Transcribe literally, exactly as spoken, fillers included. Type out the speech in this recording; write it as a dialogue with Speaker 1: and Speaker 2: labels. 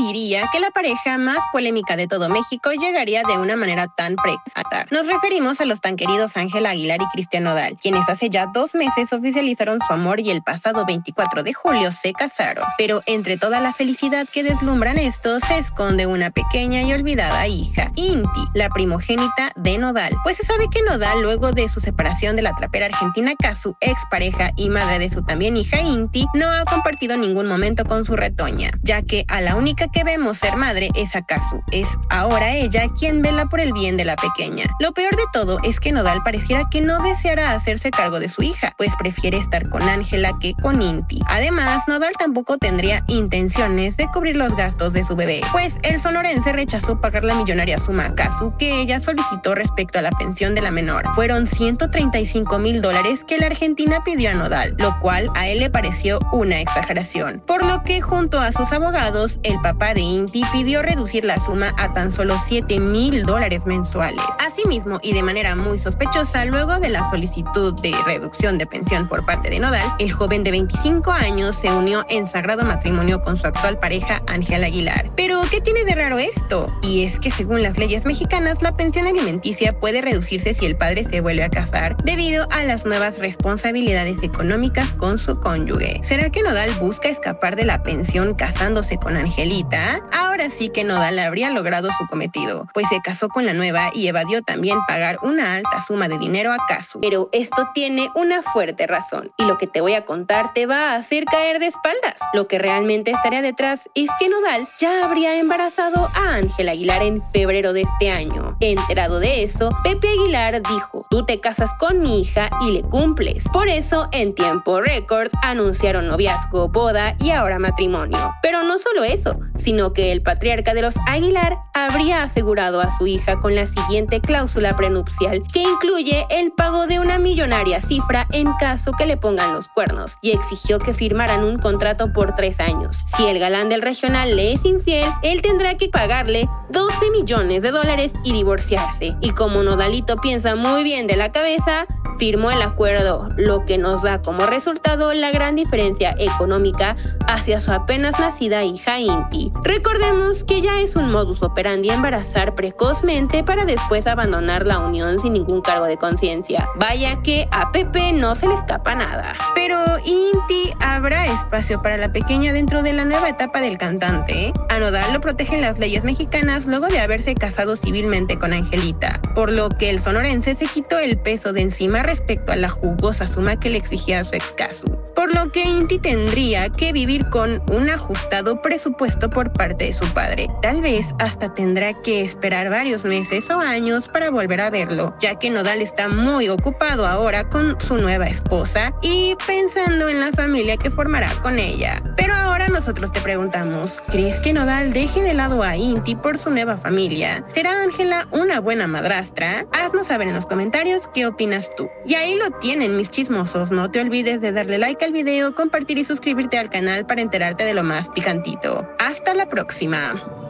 Speaker 1: diría que la pareja más polémica de todo México llegaría de una manera tan precisa. Nos referimos a los tan queridos Ángela Aguilar y Cristian Nodal, quienes hace ya dos meses oficializaron su amor y el pasado veinticuatro de julio se casaron. Pero entre toda la felicidad que deslumbran estos, se esconde una pequeña y olvidada hija, Inti, la primogénita de Nodal. Pues se sabe que Nodal, luego de su separación de la trapera argentina Cazzu, expareja y madre de su también hija Inti, no ha compartido ningún momento con su retoña, ya que a la única que vemos ser madre es a Cazzu. Es ahora ella quien vela por el bien de la pequeña. Lo peor de todo es que Nodal pareciera que no deseara hacerse cargo de su hija, pues prefiere estar con Ángela que con Inti. Además, Nodal tampoco tendría intenciones de cubrir los gastos de su bebé, pues el sonorense rechazó pagar la millonaria suma a Cazzu que ella solicitó respecto a la pensión de la menor. Fueron ciento treinta y cinco mil dólares que la Argentina pidió a Nodal, lo cual a él le pareció una exageración, por lo que junto a sus abogados, el papá de Inti pidió reducir la suma a tan solo siete mil dólares mensuales. Asimismo, y de manera muy sospechosa, luego de la solicitud de reducción de pensión por parte de Nodal, el joven de veinticinco años se unió en sagrado matrimonio con su actual pareja Ángela Aguilar. Pero, ¿qué tiene de raro esto? Y es que según las leyes mexicanas, la pensión alimenticia puede reducirse si el padre se vuelve a casar debido a las nuevas responsabilidades económicas con su cónyuge. ¿Será que Nodal busca escapar de la pensión casándose con Angelita? Ahora sí que Nodal habría logrado su cometido, pues se casó con la nueva y evadió también pagar una alta suma de dinero a Cazzu. Pero esto tiene una fuerte razón, y lo que te voy a contar te va a hacer caer de espaldas. Lo que realmente estaría detrás es que Nodal ya habría embarazado a Ángela Aguilar en febrero de este año. Enterado de eso, Pepe Aguilar dijo: tú te casas con mi hija y le cumples. Por eso, en tiempo récord, anunciaron noviazgo, boda y ahora matrimonio. Pero no solo eso, sino que el patriarca de los Aguilar habría asegurado a su hija con la siguiente cláusula prenupcial, que incluye el pago de una millonaria cifra en caso que le pongan los cuernos, y exigió que firmaran un contrato por tres años. Si el galán del regional le es infiel, él tendrá que pagarle doce millones de dólares y divorciarse. Y como Nodalito piensa muy bien de la cabeza, firmó el acuerdo, lo que nos da como resultado la gran diferencia económica hacia su apenas nacida hija Inti. Recordemos que ya es un modus operandi embarazar precozmente para después abandonar la unión sin ningún cargo de conciencia. Vaya que a Pepe no se le escapa nada. Pero Inti, ¿habrá espacio para la pequeña dentro de la nueva etapa del cantante? A Nodal lo protegen las leyes mexicanas luego de haberse casado civilmente con Angelita, por lo que el sonorense se quitó el peso de encima respecto a la jugosa suma que le exigía a su ex Cazzu, por lo que Inti tendría que vivir con un ajustado presupuesto por parte de su padre. Tal vez hasta tendrá que esperar varios meses o años para volver a verlo, ya que Nodal está muy ocupado ahora con su nueva esposa y pensando en la familia que formará con ella. Pero ahora nosotros te preguntamos, ¿crees que Nodal deje de lado a Inti por su nueva familia? ¿Será Ángela una buena madrastra? Haznos saber en los comentarios qué opinas tú. Y ahí lo tienen, mis chismosos. No te olvides de darle like al video, compartir y suscribirte al canal para enterarte de lo más picantito. Hasta la próxima.